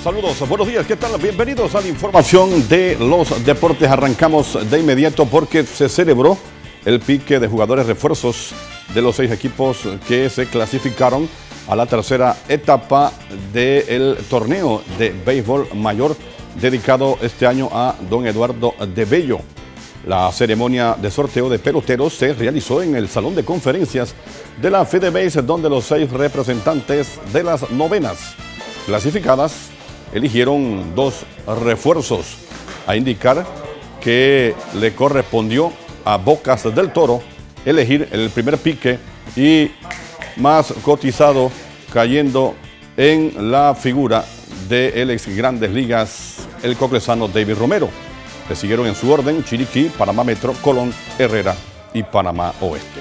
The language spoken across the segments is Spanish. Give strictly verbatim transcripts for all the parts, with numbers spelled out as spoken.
Saludos, buenos días, ¿qué tal? Bienvenidos a la información de los deportes. Arrancamos de inmediato porque se celebró el pique de jugadores refuerzos de los seis equipos que se clasificaron a la tercera etapa del torneo de béisbol mayor dedicado este año a don Eduardo de Bello. La ceremonia de sorteo de peloteros se realizó en el salón de conferencias de la FedeBase, donde los seis representantes de las novenas clasificadas eligieron dos refuerzos, a indicar que le correspondió a Bocas del Toro elegir el primer pique y más cotizado, cayendo en la figura del ex Grandes Ligas, el coclesano David Romero. Le siguieron en su orden Chiriquí, Panamá Metro, Colón, Herrera y Panamá Oeste.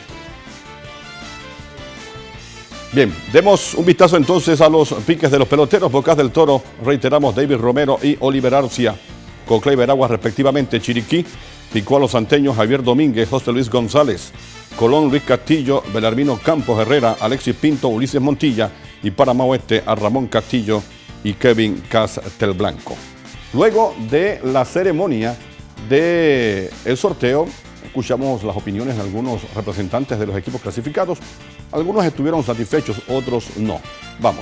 Bien, demos un vistazo entonces a los piques de los peloteros. Bocas del Toro, reiteramos, David Romero y Oliver Arcia, con Clay Veraguas respectivamente. Chiriquí picó a los santeños Javier Domínguez, José Luis González. Colón, Luis Castillo, Belarmino Campos Herrera, Alexis Pinto, Ulises Montilla, y Panamá Oeste a Ramón Castillo y Kevin Castelblanco. Luego de la ceremonia del sorteo, escuchamos las opiniones de algunos representantes de los equipos clasificados. Algunos estuvieron satisfechos, otros no. Vamos.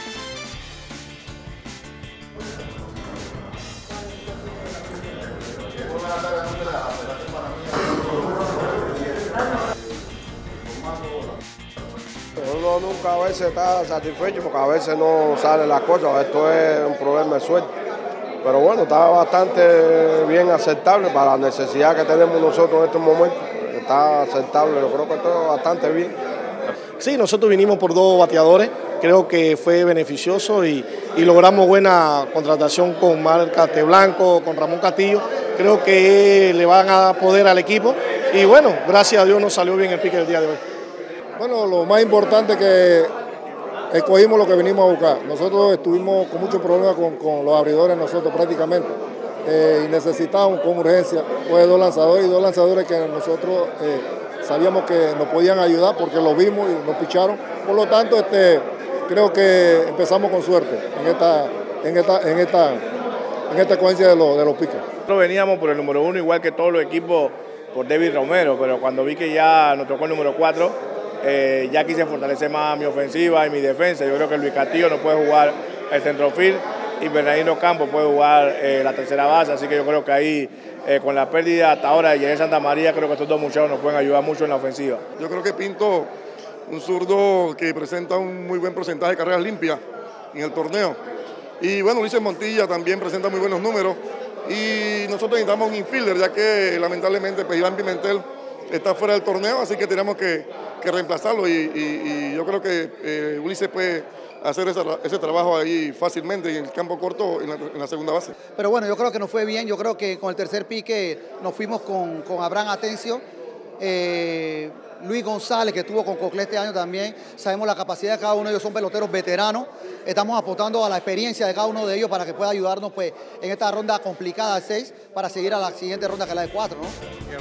Uno nunca a veces está satisfecho porque a veces no salen las cosas. Esto es un problema de suerte. Pero bueno, está bastante bien aceptable para la necesidad que tenemos nosotros en estos momentos. Está aceptable, yo creo que todo bastante bien. Sí, nosotros vinimos por dos bateadores, creo que fue beneficioso y, y logramos buena contratación con Mar Castelblanco, con Ramón Castillo. Creo que le van a poder al equipo y bueno, gracias a Dios nos salió bien el pique del día de hoy. Bueno, lo más importante es que escogimos lo que venimos a buscar. Nosotros estuvimos con muchos problemas con, con los abridores nosotros prácticamente eh, y necesitábamos con urgencia pues, dos lanzadores y dos lanzadores que nosotros eh, sabíamos que nos podían ayudar porque lo vimos y nos picharon. Por lo tanto, este, creo que empezamos con suerte en esta, en esta, en esta, en esta secuencia de, lo, de los piques. Nosotros veníamos por el número uno igual que todos los equipos por David Romero, pero cuando vi que ya nos tocó el número cuatro, Eh, ya quise fortalecer más mi ofensiva y mi defensa. Yo creo que Luis Castillo no puede jugar el centrofield y Bernardino Campos puede jugar eh, la tercera base, así que yo creo que ahí eh, con la pérdida hasta ahora de Jerez Santa María, creo que estos dos muchachos nos pueden ayudar mucho en la ofensiva. Yo creo que Pinto, un zurdo que presenta un muy buen porcentaje de carreras limpias en el torneo, y bueno, Ulises Montilla también presenta muy buenos números, y nosotros necesitamos un infielder, ya que lamentablemente pues, Iván Pimentel está fuera del torneo, así que tenemos que, que reemplazarlo y, y, y yo creo que eh, Ulises puede hacer ese, ese trabajo ahí fácilmente en el campo corto en la, en la segunda base. Pero bueno, yo creo que nos fue bien, yo creo que con el tercer pique nos fuimos con, con Abraham Atencio, eh, Luis González que estuvo con Coclé este año también, sabemos la capacidad de cada uno de ellos, son peloteros veteranos, estamos apostando a la experiencia de cada uno de ellos para que pueda ayudarnos pues, en esta ronda complicada de seis para seguir a la siguiente ronda que es la de cuatro, ¿no?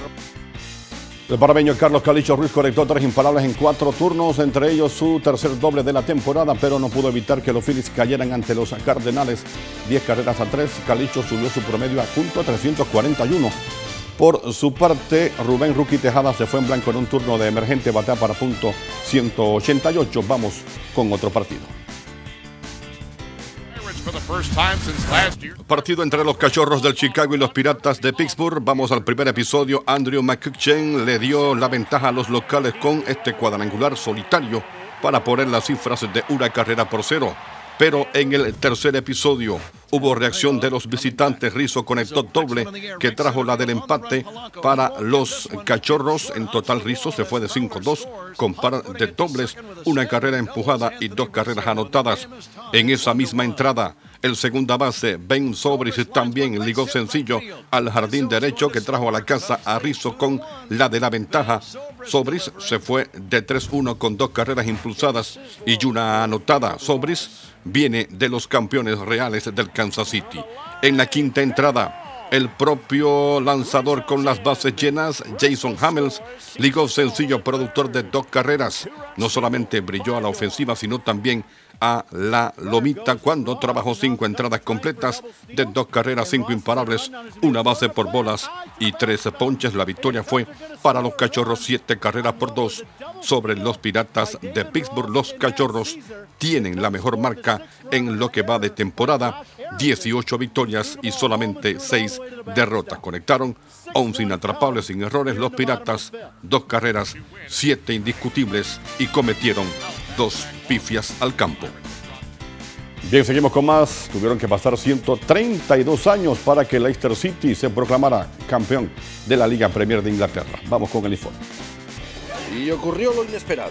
El panameño Carlos Calicho Ruiz conectó tres imparables en cuatro turnos, entre ellos su tercer doble de la temporada, pero no pudo evitar que los Phillies cayeran ante los Cardenales diez carreras a tres. Calicho subió su promedio a punto trescientos cuarenta y uno. Por su parte, Rubén Ruki Tejada se fue en blanco en un turno de emergente, batea para punto ciento ochenta y ocho. Vamos con otro partido. Partido entre los Cachorros del Chicago y los Piratas de Pittsburgh. Vamos al primer episodio. Andrew McCutchen le dio la ventaja a los locales con este cuadrangular solitario para poner las cifras de una carrera por cero. Pero en el tercer episodio hubo reacción de los visitantes. Rizzo conectó doble que trajo la del empate para los Cachorros. En total Rizzo se fue de cinco dos con par de dobles, una carrera empujada y dos carreras anotadas. En esa misma entrada, el segunda base Ben Sobris también ligó sencillo al jardín derecho que trajo a la casa a Rizzo con la de la ventaja. Sobris se fue de tres uno con dos carreras impulsadas y una anotada. Sobris viene de los campeones reales del Kansas City. En la quinta entrada, el propio lanzador con las bases llenas, Jason Hamels, ligó sencillo, productor de dos carreras. No solamente brilló a la ofensiva, sino también a la lomita cuando trabajó cinco entradas completas de dos carreras, cinco imparables, una base por bolas y tres ponches. La victoria fue para los Cachorros, siete carreras por dos sobre los Piratas de Pittsburgh. Los Cachorros tienen la mejor marca en lo que va de temporada, dieciocho victorias y solamente seis derrotas. Conectaron once inatrapables sin errores. Los Piratas, dos carreras, siete indiscutibles y cometieron dos pifias al campo. Bien, seguimos con más. Tuvieron que pasar ciento treinta y dos años para que Leicester City se proclamara campeón de la Liga Premier de Inglaterra. Vamos con el informe. Y ocurrió lo inesperado.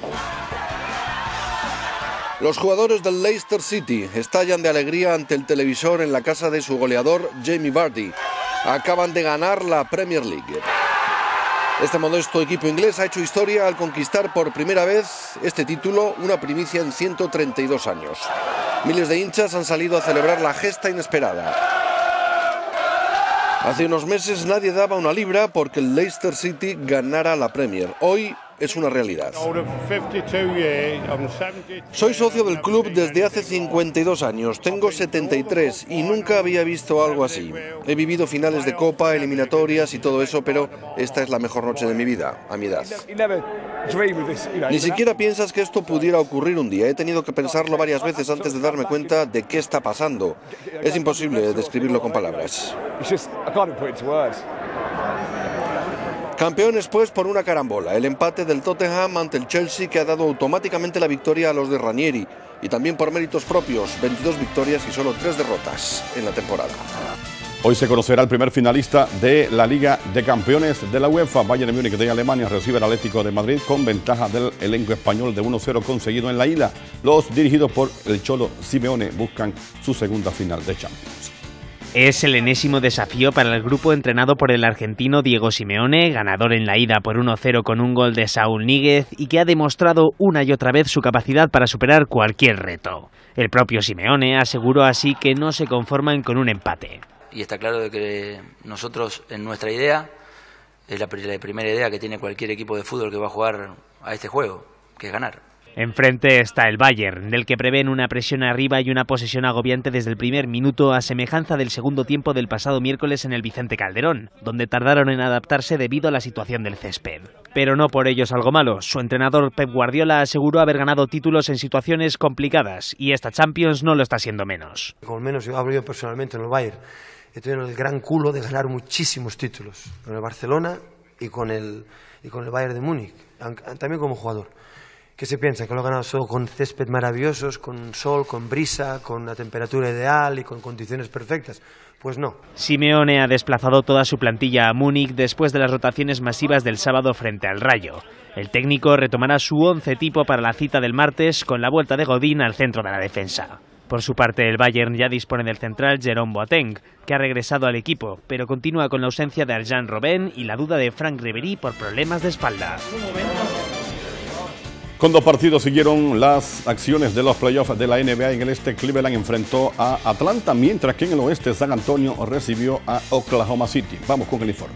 Los jugadores del Leicester City estallan de alegría ante el televisor en la casa de su goleador Jamie Vardy. Acaban de ganar la Premier League. Este modesto equipo inglés ha hecho historia al conquistar por primera vez este título, una primicia en ciento treinta y dos años. Miles de hinchas han salido a celebrar la gesta inesperada. Hace unos meses nadie daba una libra porque el Leicester City ganara la Premier. Hoy es una realidad. Soy socio del club desde hace cincuenta y dos años, tengo setenta y tres y nunca había visto algo así. He vivido finales de Copa, eliminatorias y todo eso, pero esta es la mejor noche de mi vida, a mi edad. Ni siquiera piensas que esto pudiera ocurrir un día. He tenido que pensarlo varias veces antes de darme cuenta de qué está pasando. Es imposible describirlo con palabras. Campeones pues por una carambola, el empate del Tottenham ante el Chelsea que ha dado automáticamente la victoria a los de Ranieri, y también por méritos propios, veintidós victorias y solo tres derrotas en la temporada. Hoy se conocerá el primer finalista de la Liga de Campeones de la UEFA. Bayern Múnich de Alemania recibe al Atlético de Madrid con ventaja del elenco español de uno cero conseguido en la ida. Los dirigidos por el Cholo Simeone buscan su segunda final de Champions. Es el enésimo desafío para el grupo entrenado por el argentino Diego Simeone, ganador en la ida por uno cero con un gol de Saúl Níguez y que ha demostrado una y otra vez su capacidad para superar cualquier reto. El propio Simeone aseguró así que no se conforman con un empate. Y está claro de que nosotros, en nuestra idea, es la primera idea que tiene cualquier equipo de fútbol que va a jugar a este juego, que es ganar. Enfrente está el Bayern, del que prevén una presión arriba y una posesión agobiante desde el primer minuto, a semejanza del segundo tiempo del pasado miércoles en el Vicente Calderón, donde tardaron en adaptarse debido a la situación del césped. Pero no por ello es algo malo. Su entrenador Pep Guardiola aseguró haber ganado títulos en situaciones complicadas, y esta Champions no lo está siendo menos. Con menos yo hablo yo personalmente en el Bayern. He tenido el gran culo de ganar muchísimos títulos, con el Barcelona y con el, y con el Bayern de Múnich, también como jugador. ¿Qué se piensa? ¿Que lo ha ganado solo con césped maravillosos, con sol, con brisa, con una temperatura ideal y con condiciones perfectas? Pues no. Simeone ha desplazado toda su plantilla a Múnich después de las rotaciones masivas del sábado frente al Rayo. El técnico retomará su once tipo para la cita del martes con la vuelta de Godín al centro de la defensa. Por su parte, el Bayern ya dispone del central Jerome Boateng, que ha regresado al equipo, pero continúa con la ausencia de Arjen Robben y la duda de Franck Ribéry por problemas de espalda. Con dos partidos siguieron las acciones de los playoffs de la N B A. En el este, Cleveland enfrentó a Atlanta, mientras que en el oeste, San Antonio recibió a Oklahoma City. Vamos con el informe.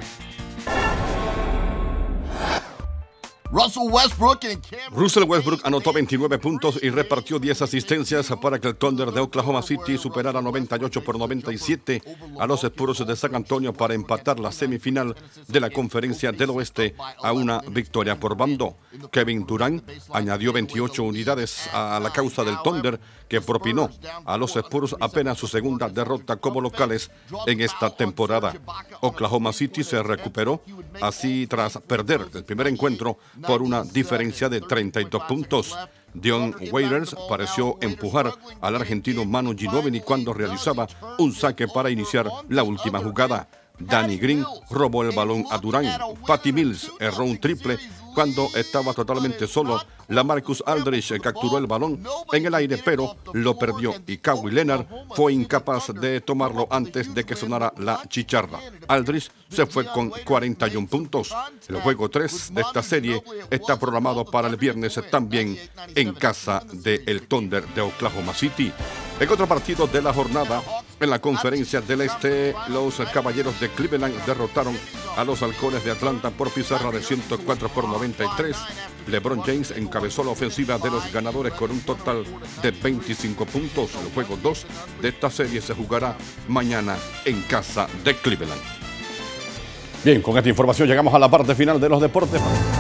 Russell Westbrook, Russell Westbrook anotó veintinueve puntos y repartió diez asistencias para que el Thunder de Oklahoma City superara noventa y ocho por noventa y siete a los Spurs de San Antonio para empatar la semifinal de la Conferencia del Oeste a una victoria por bando. Kevin Durant añadió veintiocho unidades a la causa del Thunder, que propinó a los Spurs apenas su segunda derrota como locales en esta temporada. Oklahoma City se recuperó así tras perder el primer encuentro por una diferencia de treinta y dos puntos. Dion Waiters pareció empujar al argentino Manu Ginóbili cuando realizaba un saque para iniciar la última jugada. Danny Green robó el balón a Durant. Patty Mills erró un triple cuando estaba totalmente solo. LaMarcus Aldridge capturó el balón en el aire, pero lo perdió, y Kawhi Leonard fue incapaz de tomarlo antes de que sonara la chicharra. Aldridge se fue con cuarenta y un puntos. El juego tres de esta serie está programado para el viernes, también en casa del Thunder de Oklahoma City. En otro partido de la jornada, en la Conferencia del Este, los Caballeros de Cleveland derrotaron a los Halcones de Atlanta por pizarra de ciento cuatro por noventa y tres. LeBron James encabezó la ofensiva de los ganadores con un total de veinticinco puntos. El juego dos de esta serie se jugará mañana en casa de Cleveland. Bien, con esta información llegamos a la parte final de los deportes.